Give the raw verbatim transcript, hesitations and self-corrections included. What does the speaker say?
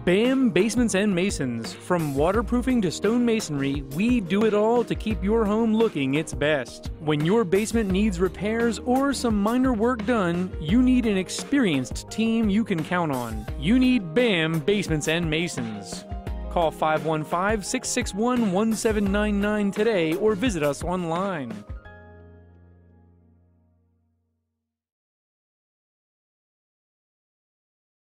B A M Basements and Masons. From waterproofing to stone masonry, we do it all to keep your home looking its best. When your basement needs repairs or some minor work done, you need an experienced team you can count on. You need B A M Basements and Masons. Call five one five, six six one, one seven nine nine today or visit us online.